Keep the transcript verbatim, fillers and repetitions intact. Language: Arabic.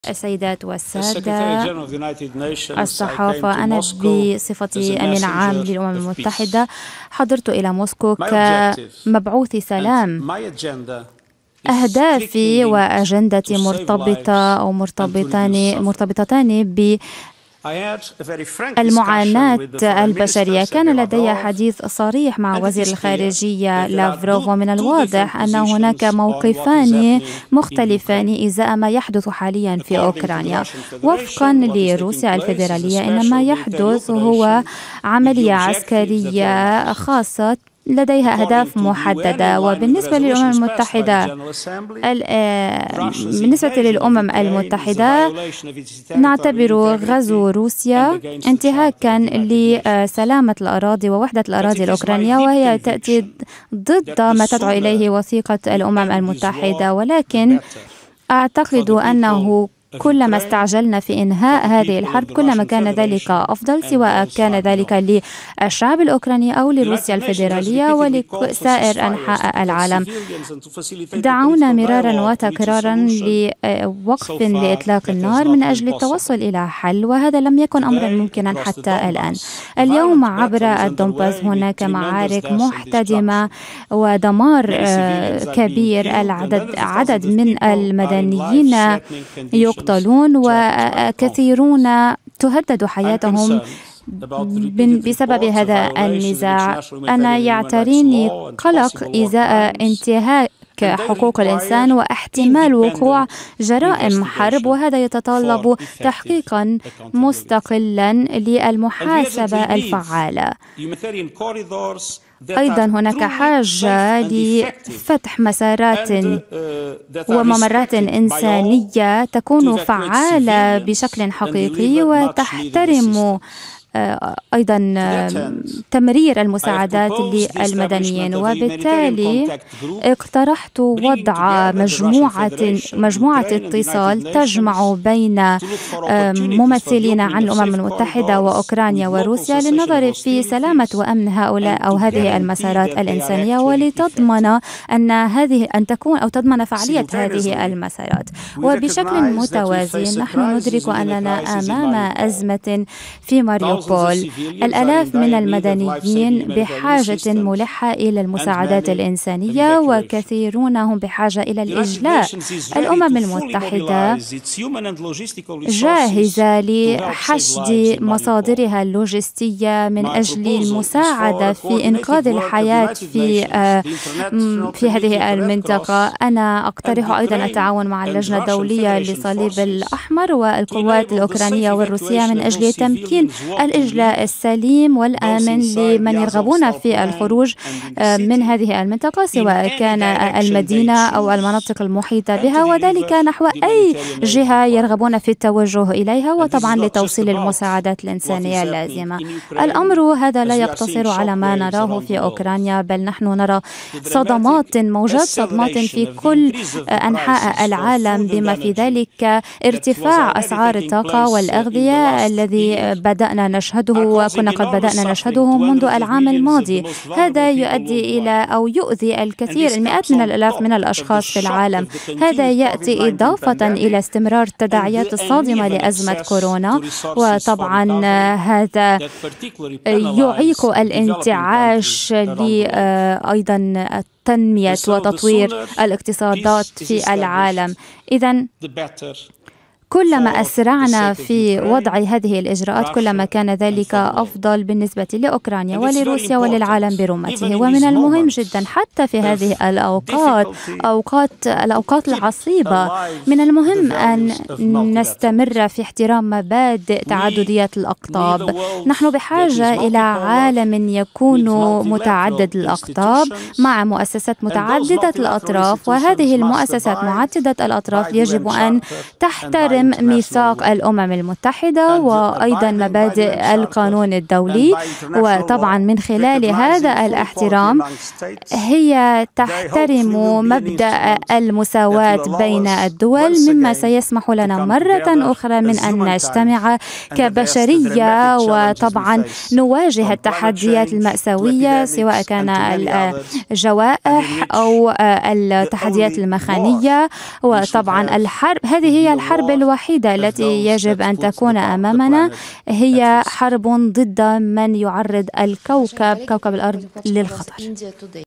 السيدات والسادة الصحافة، أنا بصفتي أمين عام للأمم المتحدة حضرت إلى موسكو كمبعوث سلام. أهدافي وأجندتي مرتبطة أو مرتبطان مرتبطتان ب المعاناة البشرية. كان لدي حديث صريح مع وزير الخارجية لافروف، ومن الواضح أن هناك موقفان مختلفان إزاء ما يحدث حاليا في أوكرانيا. وفقا لروسيا الفيدرالية، إن ما يحدث هو عملية عسكرية خاصة لديها أهداف محددة. وبالنسبة للأمم المتحدة بالنسبة للأمم المتحدة نعتبر غزو روسيا انتهاكا لسلامة الأراضي ووحدة الأراضي الأوكرانية، وهي تأتي ضد ما تدعو إليه وثيقة الأمم المتحدة. ولكن أعتقد أنه كلما استعجلنا في إنهاء هذه الحرب كلما كان ذلك أفضل، سواء كان ذلك للشعب الأوكراني أو لروسيا الفيدرالية ولسائر أنحاء العالم. دعونا مرارا وتكرارا لوقف لإطلاق النار من أجل التوصل إلى حل، وهذا لم يكن أمرا ممكنا حتى الآن. اليوم عبر الدونباس هناك معارك محتدمة ودمار كبير. العدد عدد من المدنيين يقتلون وكثيرون تهدد حياتهم بسبب هذا النزاع. أنا يعتريني قلق إزاء انتهاك حقوق الإنسان واحتمال وقوع جرائم حرب، وهذا يتطلب تحقيقا مستقلا للمحاسبة الفعالة. أيضا هناك حاجة لفتح مسارات وممرات إنسانية تكون فعالة بشكل حقيقي وتحترم أيضا تمرير المساعدات للمدنيين. وبالتالي اقترحت وضع مجموعة مجموعة اتصال تجمع بين ممثلين عن الأمم المتحدة وأوكرانيا وروسيا للنظر في سلامة وأمن هؤلاء أو هذه المسارات الإنسانية، ولتضمن أن هذه أن تكون أو تضمن فعالية هذه المسارات. وبشكل متوازي نحن ندرك أننا أمام أزمة في ماريوبول. الآلاف من المدنيين بحاجة ملحة إلى المساعدات الإنسانية، وكثيرون هم بحاجة إلى الإجلاء. الأمم المتحدة جاهزة لحشد مصادرها اللوجستية من أجل المساعدة في إنقاذ الحياة في في هذه المنطقة. أنا أقترح أيضا التعاون مع اللجنة الدولية للصليب الأحمر والقوات الأوكرانية والروسية من أجل تمكين الإجلاء السليم والآمن لمن يرغبون في الخروج من هذه المنطقة، سواء كان المدينة أو المناطق المحيطة بها، وذلك نحو أي جهة يرغبون في التوجه إليها، وطبعا لتوصيل المساعدات الإنسانية اللازمة. الأمر هذا لا يقتصر على ما نراه في أوكرانيا، بل نحن نرى صدمات موجات صدمات في كل أنحاء العالم، بما في ذلك ارتفاع أسعار الطاقة والأغذية الذي بدأنا نشهده وكنا قد بدأنا نشهده منذ العام الماضي. هذا يؤدي إلى أو يؤذي الكثير المئات من الآلاف من الأشخاص في العالم. هذا يأتي إضافة إلى استمرار التداعيات الصادمة لأزمة كورونا، وطبعا هذا يعيق الانتعاش أيضا تنمية وتطوير الاقتصادات في العالم. إذن كلما أسرعنا في وضع هذه الإجراءات كلما كان ذلك أفضل بالنسبة لأوكرانيا ولروسيا وللعالم برمته. ومن المهم جدا حتى في هذه الأوقات أوقات الأوقات العصيبة من المهم أن نستمر في احترام مبادئ تعددية الأقطاب. نحن بحاجة إلى عالم يكون متعدد الأقطاب مع مؤسسات متعددة الأطراف، وهذه المؤسسات معددة الأطراف يجب أن تحترم ميثاق الأمم المتحدة وأيضا مبادئ القانون الدولي. وطبعا من خلال هذا الاحترام هي تحترم مبدأ المساواة بين الدول، مما سيسمح لنا مرة أخرى من أن نجتمع كبشرية وطبعا نواجه التحديات المأساوية، سواء كان الجوائح أو التحديات المخانية. وطبعا الحرب هذه هي الحرب الوحيدة الوحيدة التي يجب أن تكون أمامنا هي حرب ضد من يعرض الكوكب كوكب الأرض للخطر.